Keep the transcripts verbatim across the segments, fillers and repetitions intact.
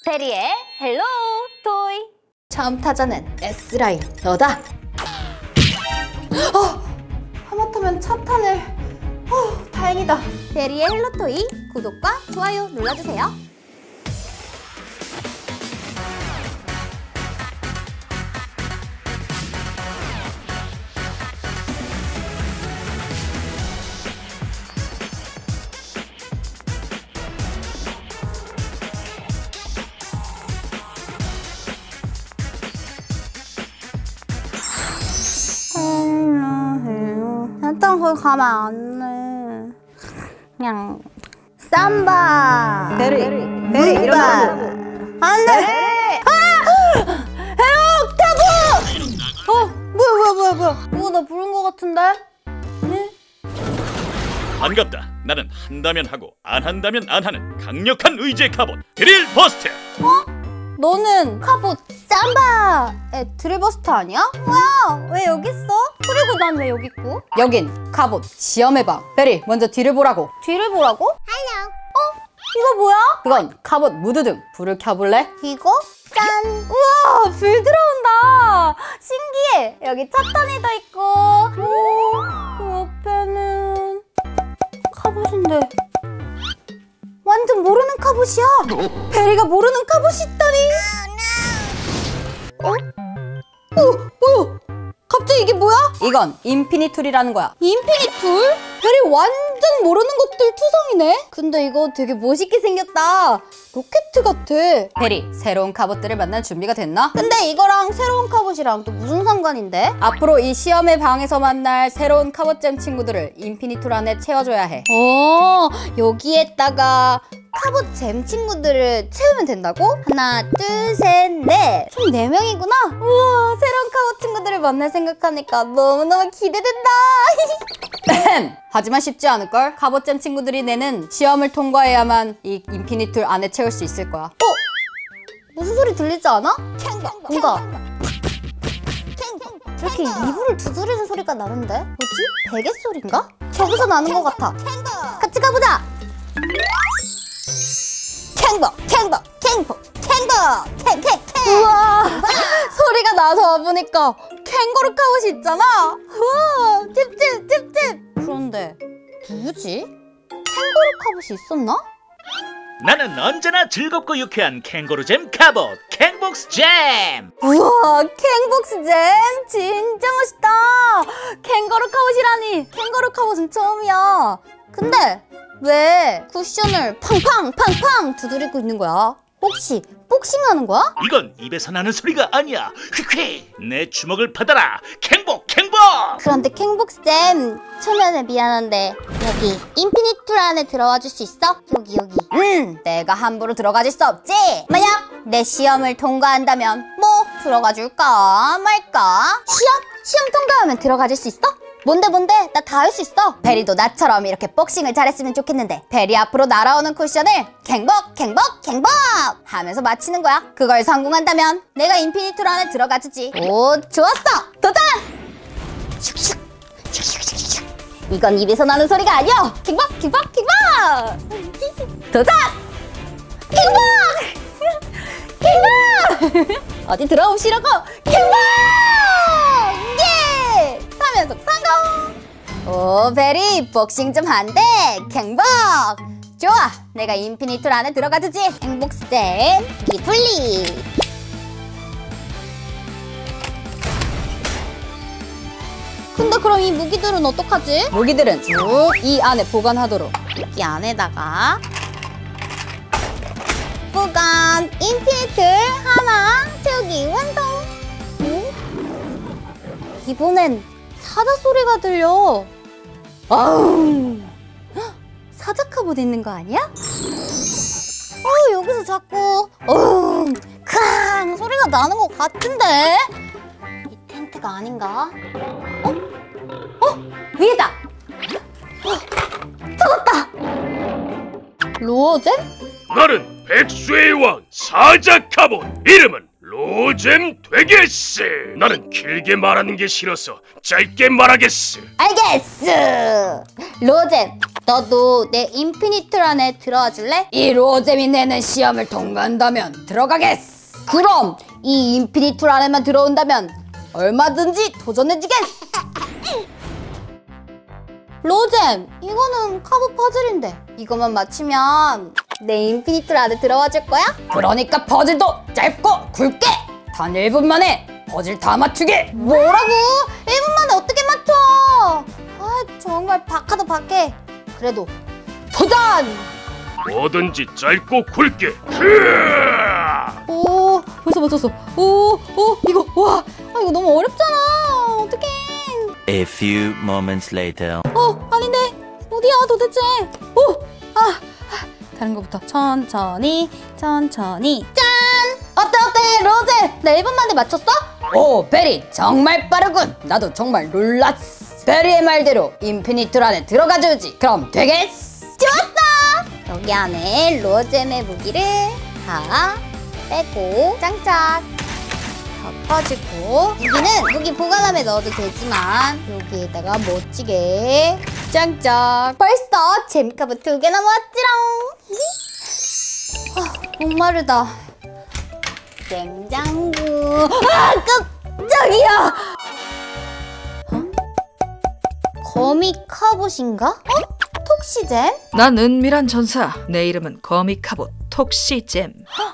베리의 헬로 토이. 처음 타자는 S라인 너다. 어, 하마터면 차 타네. 어, 다행이다. 베리의 헬로 토이 구독과 좋아요 눌러주세요. 일단 거기 가면 안 돼. 그냥 삼바. 베리, 베리 일어나. 안 돼. 아! 해옥 타고. 어, 뭐야 뭐야 뭐야 뭐야. 누가 나 부른 거 같은데? 네? 반갑다. 나는 한다면 하고 안 한다면 안 하는 강력한 의지의 카봇 드릴 버스트. 어? 너는 카봇 삼바의 드릴버스터 아니야? 뭐야? 왜 여기 있어? 그리고 난 왜 여기 있고? 여긴 카봇 시험의 방. 베리, 먼저 뒤를 보라고. 뒤를 보라고? 할로. 어? 이거 뭐야? 그건 카봇 무드등. 불을 켜볼래? 이거? 짠. 우와, 불 들어온다. 신기해. 여기 찻잔이 더 있고. 오, 그 옆에는 카봇인데 완전 모르는 카봇이야. 베리가 모르는 카봇이 있다니. 어? 어? 어? 갑자기 이게 뭐야? 이건 인피니 툴이라는 거야. 인피니 툴? 베리 완전 모르는 것들 투성이네? 근데 이거 되게 멋있게 생겼다. 로켓 같아. 베리, 새로운 카봇들을 만날 준비가 됐나? 근데 이거랑 새로운 카봇이랑 또 무슨 상관인데? 앞으로 이 시험의 방에서 만날 새로운 카봇잼 친구들을 인피니 툴 안에 채워줘야 해. 어, 여기에다가 카봇잼 친구들을 채우면 된다고? 하나, 둘, 셋, 넷. 총 네 명이구나? 우와, 새로운 카봇 친구들을 만날 생각하니까 너무너무 기대된다. 하지만 쉽지 않을걸? 카봇잼 친구들이 내는 시험을 통과해야만 이 인피니 툴 안에 채울 수 있을 거야. 어? 무슨 소리 들리지 않아? 캥거, 뭔가 이렇게 이불을 두드리는 소리가 나는데? 뭐지? 베개 소리인가? 저기서 나는 것 같아. 같이 가보자! 캥버, 캥버, 캥버, 캥버, 캥, 캥, 캥! 우와! 소리가 나서 와보니까 캥거루 카봇이 있잖아? 우와! 찝찝, 찝찝! 그런데 누구지? 캥거루 카봇이 있었나? 나는 언제나 즐겁고 유쾌한 캥거루잼 카봇 캥복스잼. 우와, 캥복스잼 진짜 멋있다. 캥거루 카봇이라니. 캥거루 카봇은 처음이야. 근데 왜 쿠션을 팡팡 팡팡 두드리고 있는 거야? 혹시 복싱하는 거야? 이건 입에서 나는 소리가 아니야. 휙휙 내 주먹을 받아라. 캥복 캥복. 그런데 캥복쌤, 초면에 미안한데 여기 인피니 툴 안에 들어와 줄 수 있어? 여기 여기. 음, 내가 함부로 들어가질 수 없지. 만약 내 시험을 통과한다면 뭐 들어가 줄까 말까? 시험? 시험 통과하면 들어가 줄 수 있어? 뭔데 뭔데? 나 다 할 수 있어. 베리도 나처럼 이렇게 복싱을 잘했으면 좋겠는데 베리 앞으로 날아오는 쿠션을 캥복 캥복 캥복 하면서 맞히는 거야. 그걸 성공한다면 내가 인피니 툴 안에 들어가주지. 오, 좋았어. 도전! 이건 입에서 나는 소리가 아니야. 캥복 캥복 캥복 도전! 캥복! 캥복! 어디 들어오시라고. 캥복! 예! 삼 연속 성공! 오, 베리 복싱 좀 한대. 캥복! 좋아, 내가 인피니 툴 안에 들어가주지. 캥복쌤 리플리. 근데 그럼 이 무기들은 어떡하지? 무기들은 쭉 이 안에 보관하도록. 이 안에다가 보관 인피니 툴 하나 채우기 완성. 응? 이번엔 사자 소리가 들려. 아우, 사자 카봇 있는 거 아니야? 어, 여기서 자꾸 어흥 쾅 소리가 나는 것 같은데? 이 텐트가 아닌가? 어? 어? 위에다! 어, 찾았다! 로어잼? 나는 백수의 왕 사자 카봇. 이름은 로잼 되겠어. 나는 길게 말하는 게 싫어서 짧게 말하겠어. 알겠어. 로잼 너도 내 인피니툴 안에 들어와 줄래? 이 로잼이 내는 시험을 통과한다면 들어가겠어. 그럼 이 인피니툴 안에만 들어온다면 얼마든지 도전해주겠어. 로잼, 이거는 카브 퍼즐인데 이것만 맞히면 내 인피니툴 안에 들어와 줄 거야? 그러니까 퍼즐도 짧고 굵게 단 일 분 만에 퍼즐 다 맞추게. 뭐라고? 일 분 만에 어떻게 맞춰? 아, 정말 박하다 박해. 그래도 도전! 뭐든지 짧고 굵게. 오, 벌써 맞췄어. 오, 오, 이거, 와, 아, 이거 너무 어렵잖아. 어떡해. A few moments later. 어, 아닌데. 어디야, 도대체. 오, 아, 아, 다른 거부터. 천천히, 천천히. 짠! 어때 어때 로잼? 나 일 분 만에 맞췄어? 오, 베리, 정말 빠르군. 나도 정말 놀랐어. 베리의 말대로 인피니툴 안에 들어가주지. 그럼 되겠어. 좋았어! 여기 안에 로잼의 무기를 다 빼고 짱짝 덮어주고, 무기는 무기 보관함에 넣어도 되지만 여기에다가 멋지게 짱짝. 벌써 잼카브 두 개나 모았지롱. 아, 목마르다. 냉장고. 아, 깜짝이야. 어? 거미 카봇인가? 어? 톡시잼? 난 은밀한 전사. 내 이름은 거미카봇 톡시잼.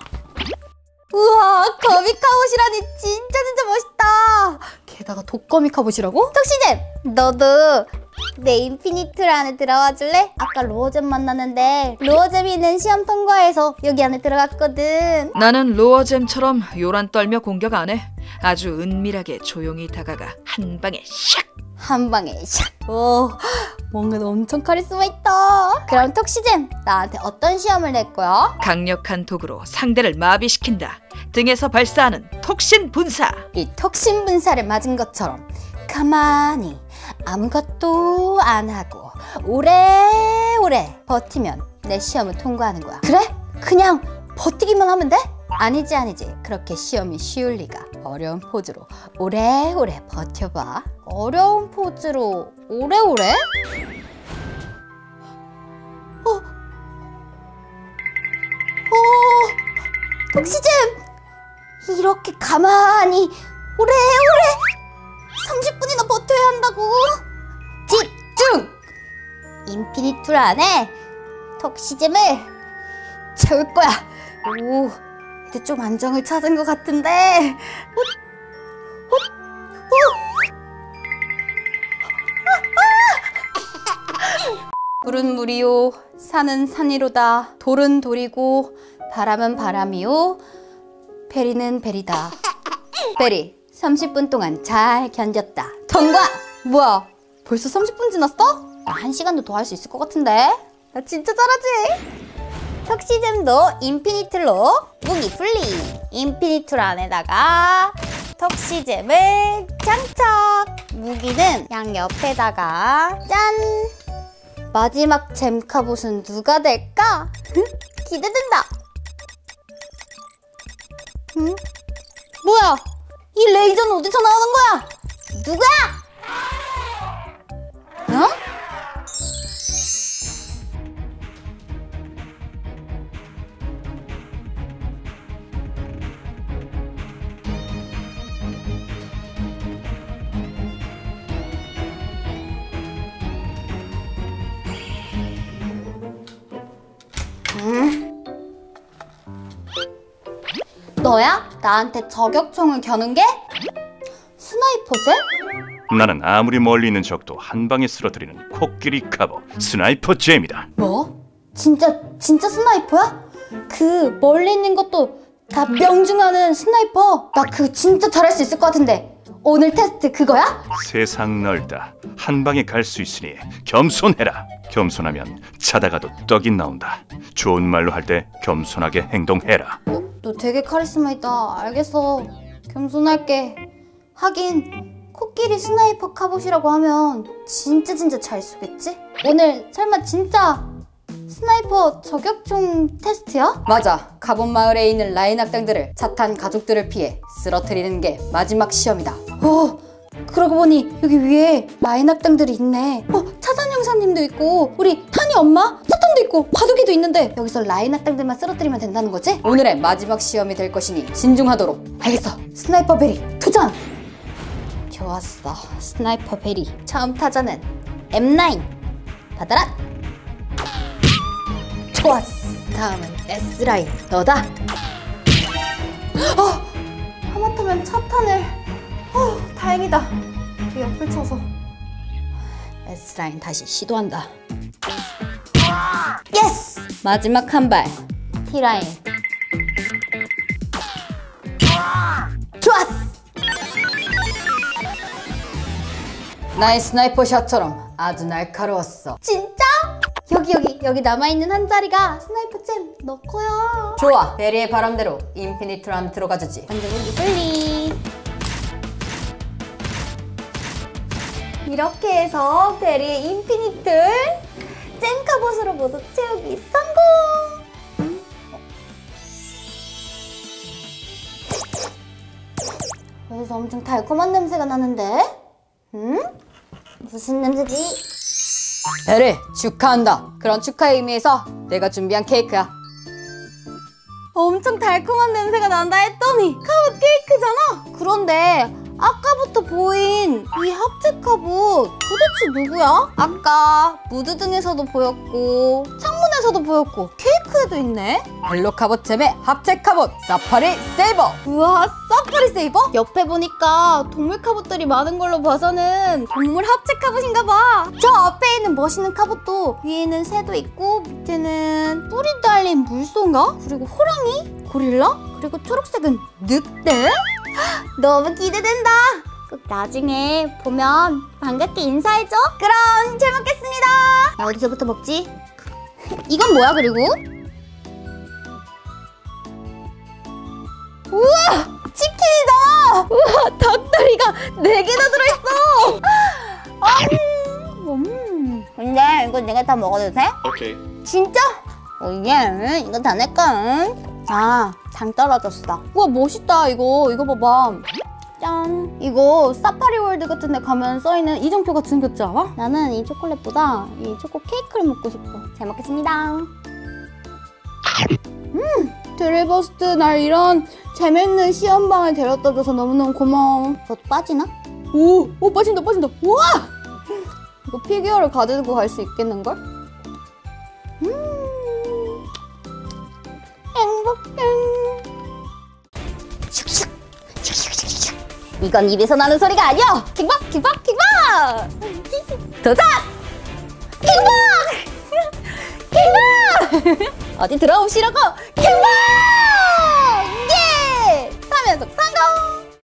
우와, 거미 카봇이라니 진짜 진짜 멋있다. 게다가 독거미 카봇이라고? 톡시잼, 너도 내 인피니툴 안에 들어와 줄래? 아까 로어잼 만났는데 로어잼이는 시험 통과해서 여기 안에 들어갔거든. 나는 로어잼처럼 요란 떨며 공격 안 해. 아주 은밀하게 조용히 다가가 한 방에 샥! 한 방에 샥. 오, 뭔가 엄청 카리스마 있다. 그럼 톡시잼, 나한테 어떤 시험을 낼 거야? 강력한 독으로 상대를 마비시킨다. 등에서 발사하는 톡신 분사. 이 톡신 분사를 맞은 것처럼 가만히 아무것도 안 하고 오래오래 버티면 내 시험을 통과하는 거야. 그래? 그냥 버티기만 하면 돼? 아니지 아니지, 그렇게 시험이 쉬울 리가. 어려운 포즈로 오래오래 버텨봐. 어려운 포즈로 오래오래? 어? 어? 톡시잼! 이렇게 가만히 오래오래 삼십 분이나 버텨야 한다고? 집중! 인피니툴 안에 톡시잼을 채울 거야. 오, 이제 좀 안정을 찾은 것 같은데. 훗, 훗, 훗. 물은 물이요, 산은 산이로다. 돌은 돌이고 바람은 바람이요, 베리는 베리다. 베리, 삼십 분 동안 잘 견뎠다. 통과! 뭐야, 벌써 삼십 분 지났어? 나 한 시간도 더 할 수 있을 것 같은데? 나 진짜 잘하지? 톡시잼도 인피니툴로 무기 분리! 인피니툴 안에다가 톡시잼을 장착! 무기는 양 옆에다가 짠! 마지막 잼카봇은 누가 될까? 기대된다! 응? 뭐야? 이 레이저는 어디서 나오는 거야? 누구야? 어? 음? 너야? 나한테 저격총을 겨눈 게? 스나이퍼제? 나는 아무리 멀리 있는 적도 한 방에 쓰러뜨리는 코끼리 카봇 스나이퍼 잼이다. 뭐? 진짜 진짜 스나이퍼야? 그 멀리 있는 것도 다 명중하는 스나이퍼. 나 그거 진짜 잘할 수 있을 것 같은데. 오늘 테스트 그거야? 세상 넓다. 한 방에 갈 수 있으니 겸손해라. 겸손하면 자다가도 떡이 나온다. 좋은 말로 할 때 겸손하게 행동해라. 어, 너 되게 카리스마 있다. 알겠어. 겸손할게. 하긴 코끼리 스나이퍼 카봇이라고 하면 진짜 진짜 잘 쏘겠지? 오늘 설마 진짜 스나이퍼 저격총 테스트야? 맞아, 가본 마을에 있는 라인 악당들을 자탄 가족들을 피해 쓰러뜨리는 게 마지막 시험이다. 오, 그러고 보니 여기 위에 라인 학당들이 있네. 어, 차장 형사님도 있고 우리 타니 엄마? 사탄도 있고 바둑이도 있는데 여기서 라인 학당들만 쓰러뜨리면 된다는 거지? 오늘의 마지막 시험이 될 것이니 신중하도록. 알겠어. 스나이퍼 베리 도전! 좋았어. 스나이퍼 베리. 처음 타자는 엠 나인 받아라. 좋았어. 다음은 에스 라인 너다. 어! 하마터면 차탄을. 어, 다행이다. 그 옆을 쳐서. 에스 라인 다시 시도한다. 예스! 마지막 한 발. 티 라인. 좋았어! 나의 스나이퍼 샷처럼 아주 날카로웠어. 진짜? 여기 여기 여기 남아있는 한 자리가 스나이퍼잼 너 거야. 좋아. 베리의 바람대로 인피니트로 한번 들어가주지. 완전 이슬리. 이렇게 해서 베리의 인피니트를 잼 갑옷으로 모두 채우기 성공! 여기서 엄청 달콤한 냄새가 나는데? 응? 무슨 냄새지? 베리 축하한다. 그런 축하의 의미에서 내가 준비한 케이크야. 엄청 달콤한 냄새가 난다 했더니 갑옷 케이크잖아. 그런데 아까부터 보인 이 합체 갑옷 도대체 누구야? 아까 무드 등에서도 보였고 창문에서도 보였고 케이크에도 있네. 벨로 갑옷잼의 합체 갑옷 사파리 세이버. 우와, 사파리 세이버? 옆에 보니까 동물 갑옷들이 많은 걸로 봐서는 동물 합체 갑옷인가 봐. 저 앞에 있는 멋있는 갑옷도 위에는 새도 있고 밑에는 뿔이 달린 물소인가? 그리고 호랑이? 고릴라? 그리고 초록색은 늑대? 너무 기대된다. 꼭 나중에 보면 반갑게 인사해줘. 그럼 잘 먹겠습니다. 나 어디서부터 먹지? 이건 뭐야 그리고? 우와! 치킨이다! 우와! 닭다리가 네 개나 들어있어! 음, 근데 이거 내가 다 먹어도 돼? 오케이. 진짜? 오예, 이거 다 내 거야. 아, 장 떨어졌어. 우와, 멋있다 이거. 이거 봐봐. 짠. 이거 사파리 월드 같은 데 가면 써있는 이정표 같이 생겼지 않아? 나는 이 초콜릿보다 이 초코 케이크를 먹고 싶어. 잘 먹겠습니다. 음, 드릴버스트 날 이런 재밌는 시험방을 데려다줘서 너무너무 고마워. 그것도 빠지나? 오, 오 빠진다 빠진다. 우와! 이거 피규어를 가지고 갈 수 있겠는걸? 음. 행복해. 슉슉 슉슉슉슉. 이건 입에서 나는 소리가 아니야. 킥박 킥박 킥박. 도전. 킥박 킥박. 어디 들어오시라고. 킥박. 예. 삼 연속 성공.